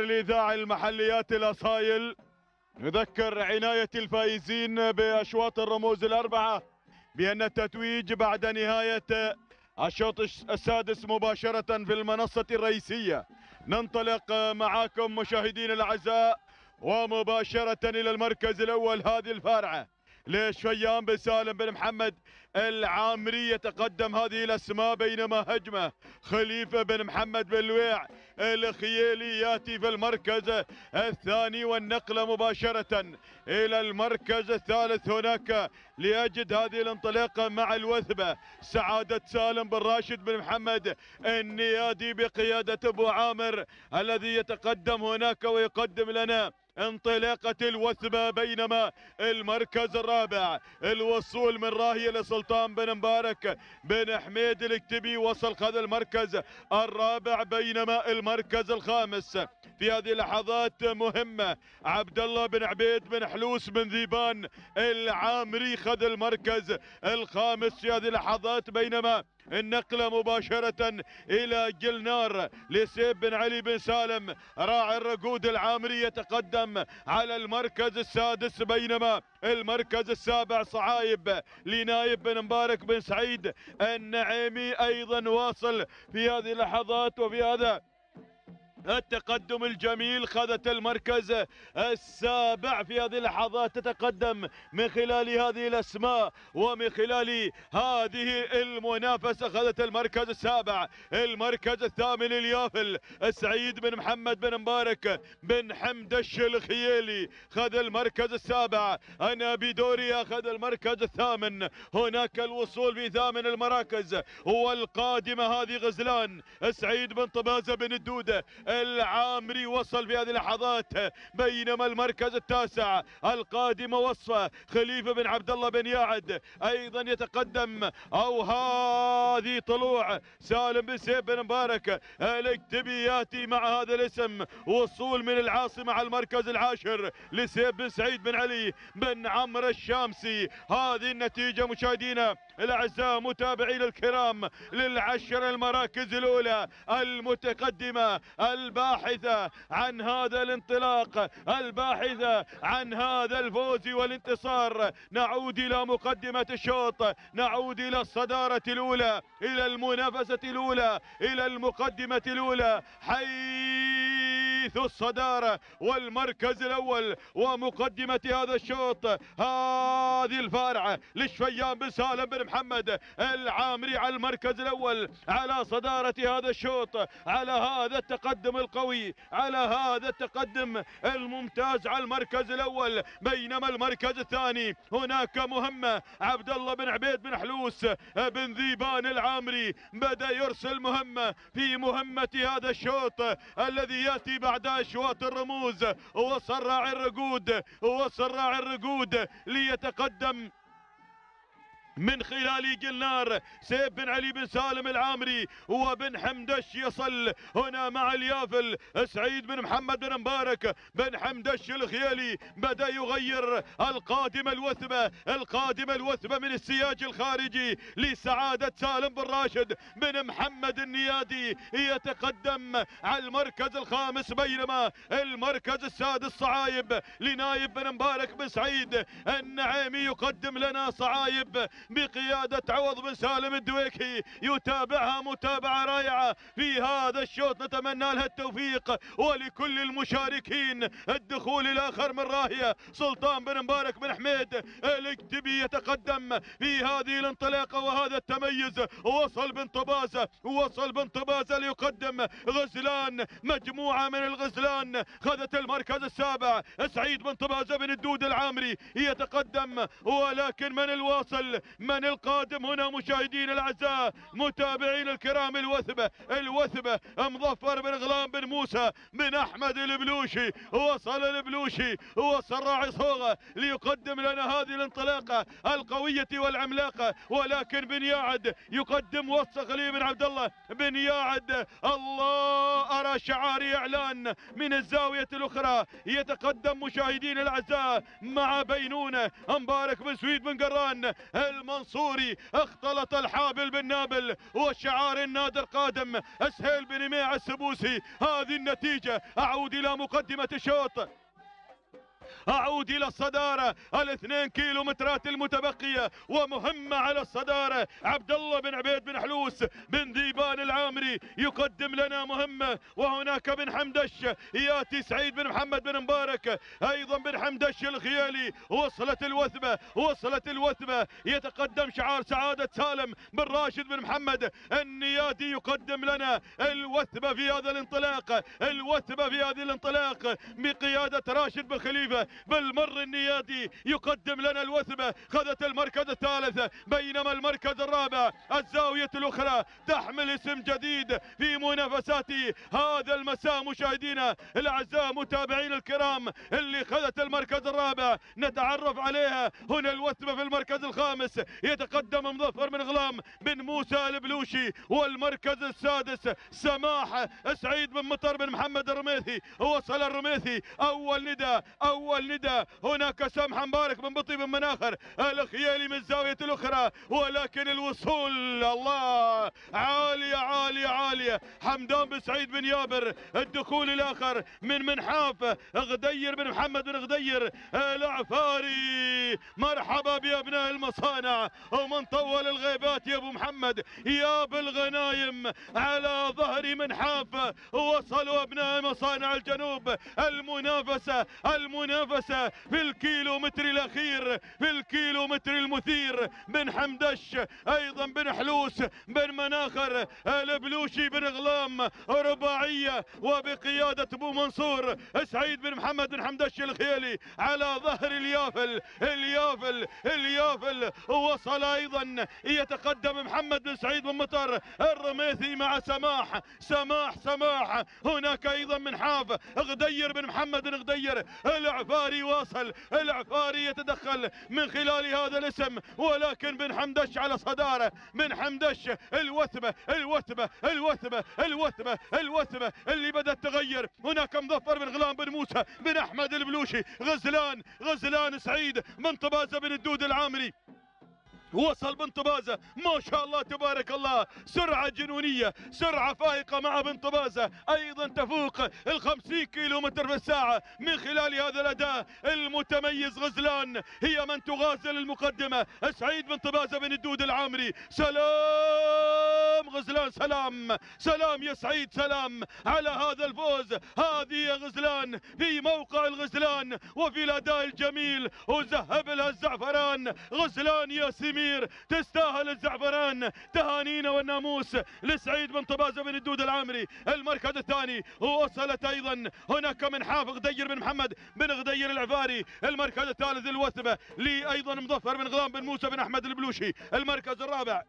الإذاعي المحليات الأصايل نذكر عناية الفائزين بأشواط الرموز الأربعة بأن التتويج بعد نهاية الشوط السادس مباشرة في المنصة الرئيسية. ننطلق معاكم مشاهدين الأعزاء ومباشرة إلى المركز الأول، هذه الفارعة لشفيان بن سالم بن محمد العامري. يتقدم هذه الأسماء، بينما هجمة خليفة بن محمد بن لويع الخيالي ياتي في المركز الثاني، والنقلة مباشرة إلى المركز الثالث. هناك ليجد هذه الانطلاقة مع الوثبة سعادة سالم بن راشد بن محمد النيادي بقيادة أبو عامر الذي يتقدم هناك ويقدم لنا انطلاقة الوثبة. بينما المركز الرابع الوصول من راهية لسلطان بن مبارك بن حميد الكتبي وصل هذا المركز الرابع. بينما المركز الخامس في هذه اللحظات مهمة عبد الله بن عبيد بن حلوس بن ذيبان العامري خذ المركز الخامس في هذه اللحظات. بينما النقلة مباشرة إلى جلنار لسيف بن علي بن سالم راعي الرقود العامري يتقدم على المركز السادس. بينما المركز السابع صعايب لنايب بن مبارك بن سعيد النعيمي أيضا واصل في هذه اللحظات. وفي هذا التقدم الجميل خذت المركز السابع في هذه اللحظات، تتقدم من خلال هذه الأسماء ومن خلال هذه المنافسة. خذت المركز السابع. المركز الثامن اليافل سعيد بن محمد بن مبارك بن حمدش الخيالي خذ المركز السابع. أنا بدوري أخذ المركز الثامن. هناك الوصول في ثامن المراكز والقادمة هذه غزلان سعيد بن طبازة بن الدودة العامري وصل في هذه اللحظات. بينما المركز التاسع القادمة وصفة خليفة بن عبد الله بن ياعد ايضا يتقدم، او هذه طلوع سالم بن سيف بن مبارك الكتبي ياتي مع هذا الاسم. وصول من العاصمة على المركز العاشر لسيف بن سعيد بن علي بن عمرو الشامسي. هذه النتيجة مشاهدينا الاعزاء متابعين الكرام للعشر المراكز الاولى المتقدمة الباحثة عن هذا الانطلاق، الباحثة عن هذا الفوز والانتصار. نعود الى مقدمة الشوط، نعود الى الصدارة الاولى، الى المنافسة الاولى، الى المقدمة الاولى، حيث الصدارة والمركز الاول ومقدمة هذا الشوط. هذه الفارعة لشفيان بن سالم بن محمد العامري على المركز الاول، على صدارة هذا الشوط، على هذا التقدم القوي، على هذا التقدم الممتاز على المركز الاول. بينما المركز الثاني هناك مهمة عبد الله بن عبيد بن حلوس بن ذيبان العامري بدأ يرسل مهمة في مهمة هذا الشوط الذي ياتي بعد اشواط الرموز. وصل راعي الرقود، وصل راعي الرقود ليتقدم من خلال جلنار سيف بن علي بن سالم العامري وبن حمدش. يصل هنا مع اليافل سعيد بن محمد بن مبارك بن حمدش الخيالي بدأ يغير القادمة الوثبة، القادمة الوثبة من السياج الخارجي لسعادة سالم بن راشد بن محمد النيادي يتقدم على المركز الخامس. بينما المركز السادس صعايب لنايب بن مبارك بن سعيد النعيمي يقدم لنا صعايب بقيادة عوض بن سالم الدويكي يتابعها متابعة رائعة في هذا الشوط. نتمنى لها التوفيق ولكل المشاركين الدخول الآخر من راهية سلطان بن مبارك بن حميد الكتبي يتقدم في هذه الانطلاقة وهذا التميز. وصل بن طبازة، وصل بن طبازة ليقدم غزلان، مجموعة من الغزلان خذت المركز السابع. سعيد بن طبازة بن الدود العامري يتقدم، ولكن من الواصل، من القادم هنا مشاهدين الاعزاء متابعين الكرام؟ الوثبة، الوثبة مظفر بن غلام بن موسى بن احمد البلوشي. وصل البلوشي، وصل راعي صوغة ليقدم لنا هذه الانطلاقة القوية والعملاقة. ولكن بن ياعد يقدم وصل خليل بن عبد الله بن ياعد. الله، ارى شعاري اعلان من الزاوية الاخرى. يتقدم مشاهدين الاعزاء مع بينونة مبارك بن سويد بن قران المنصوري اختلط الحابل بالنابل، وشعار النادر قادم. سهيل بن ميع السبوسي. هذه النتيجة. أعود إلى مقدمة الشوط، أعود إلى الصدارة. ال2 كيلومترات المتبقية ومهمة على الصدارة. عبد الله بن عبيد بن حلوس بن ذيبان العامري يقدم لنا مهمة، وهناك بن حمدش ياتي سعيد بن محمد بن مبارك، أيضا بن حمدش الخيالي. وصلت الوثبة، وصلت الوثبة. يتقدم شعار سعادة سالم بن راشد بن محمد النيادي يقدم لنا الوثبة في هذا الانطلاق، الوثبة في هذه الانطلاق بقيادة راشد بن خليفة. بالمر النيادي يقدم لنا الوثبة، خذت المركز الثالث، بينما المركز الرابع الزاوية الأخرى تحمل اسم جديد في منافسات هذا المساء. مشاهدينا الأعزاء، متابعين الكرام، اللي خذت المركز الرابع نتعرف عليها هنا الوثبة. في المركز الخامس يتقدم مظفر بن غلام بن موسى البلوشي، والمركز السادس سماح سعيد بن مطر بن محمد الرميثي. وصل الرميثي، أول ندى، أول ندى. هناك سمح مبارك بن بطي بن مناخر الخيالي من الزاوية الأخرى، ولكن الوصول الله عالية عالية عالية. حمدان بن سعيد بن يابر الدخول الآخر من منحاف. غدير بن محمد بن غدير العفاري. مرحبا بأبناء المصانع، ومن طول الغيبات يا أبو محمد يا بالغنايم على ظهر منحاف. وصلوا أبناء مصانع الجنوب. المنافسة، المنافسة في الكيلومتر الأخير، في الكيلومتر المثير. بن حمدش، أيضا بن حلوس، بن مناخر، البلوشي بن غلام، رباعية وبقيادة أبو منصور سعيد بن محمد بن حمدش الخيالي على ظهر اليافل. اليافل، اليافل. وصل أيضا يتقدم محمد بن سعيد بن مطر الرميثي مع سماح، سماح، سماح. هناك أيضا منحاف غدير بن محمد بن غدير العفاري. واصل العفاري يتدخل من خلال هذا الاسم، ولكن بن حمدش على صدارة. بن حمدش الوثبة، الوثبة، الوثبة، الوثبة، الوثبة اللي بدأت تغير. هناك مظفر بن غلام بن موسى بن أحمد البلوشي. غزلان، غزلان سعيد بن طبازة بن الدود العامري. وصل بن طبازة، ما شاء الله تبارك الله، سرعة جنونية، سرعة فائقة مع بن طبازة، أيضا تفوق 50 كيلومتر في الساعة من خلال هذا الأداء المتميز. غزلان هي من تغازل المقدمة. سعيد بن طبازة بن الدود العامري. سلام غزلان، سلام، سلام يا سعيد، سلام على هذا الفوز. هذه يا غزلان في موقع الغزلان وفي الأداء الجميل، وذهب لها الزعفران. غزلان يا سمير تستاهل الزعفران. تهانينا والناموس لسعيد بن طبازة بن الدود العامري. المركز الثاني وصلت ايضا هناك منحاف غدير بن محمد بن غدير العفاري. المركز الثالث الوثبة لي ايضا مظفر بن غلام بن موسى بن احمد البلوشي. المركز الرابع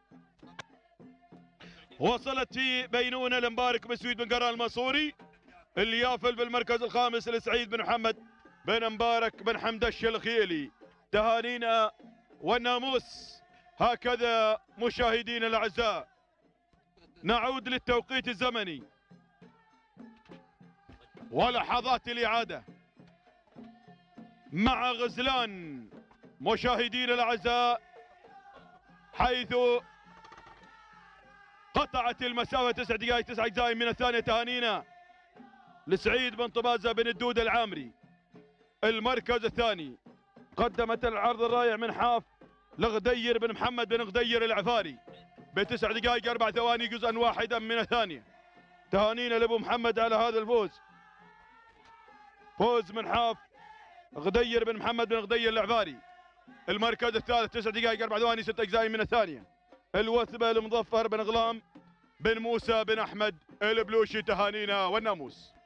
وصلت في بينونة المبارك بن سويد بن قران المنصوري. اليافل بالمركز الخامس لسعيد بن محمد بن مبارك بن حمدش الخيلي. تهانينا والناموس. هكذا مشاهدينا الاعزاء نعود للتوقيت الزمني ولحظات الاعاده مع غزلان. مشاهدينا الاعزاء، حيث قطعت المسافه 9 دقائق 9 اجزاء من الثانيه. تهانينا لسعيد بن طبازة بن الدود العامري. المركز الثاني قدمت العرض الرائع من حاف لغدير بن محمد بن غدير العفاري ب9 دقائق 4 ثواني جزءا واحدا من الثانية. تهانينا لابو محمد على هذا الفوز. فوز من حاف غدير بن محمد بن غدير العفاري. المركز الثالث 9 دقائق 4 ثواني 6 اجزاء من الثانية. الوثبة لمظفر بن غلام بن موسى بن احمد البلوشي. تهانينا والناموس.